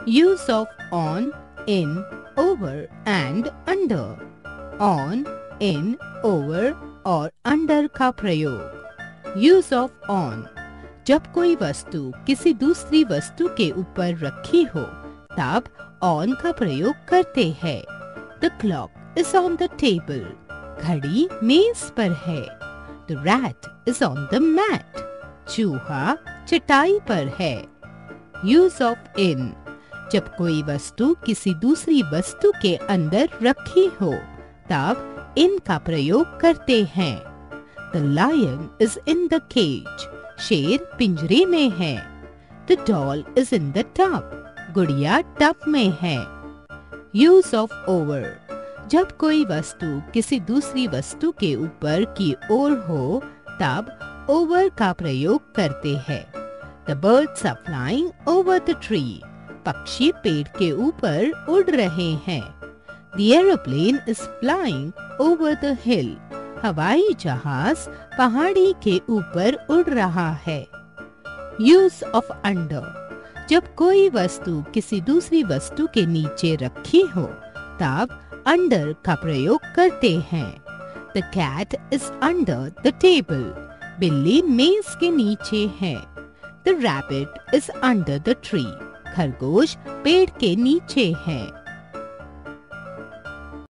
Use of on, in, over and under. On, in, over और under का प्रयोग. Use of on. जब कोई वस्तु किसी दूसरी वस्तु के ऊपर रखी हो तब on का प्रयोग करते हैं. The clock is on the table. घड़ी मेज पर है. The rat is on the mat. चूहा चटाई पर है. Use of in. जब कोई वस्तु किसी दूसरी वस्तु के अंदर रखी हो तब in का प्रयोग करते हैं. The lion is in the cage. शेर पिंजरे में है. The doll is in the tub. गुड़िया टब में है. Use of over. जब कोई वस्तु किसी दूसरी वस्तु के ऊपर की ओर हो तब over का प्रयोग करते हैं. The birds are flying over the tree. पक्षी पेड़ के ऊपर उड़ रहे हैं. The aeroplane is flying over the hill. हवाई जहाज पहाड़ी के ऊपर उड़ रहा है. Use of under. जब कोई वस्तु किसी दूसरी वस्तु के नीचे रखी हो तब under का प्रयोग करते हैं. The cat is under the table. बिल्ली मेज के नीचे है. The rabbit is under the tree. खरगोश पेड़ के नीचे है.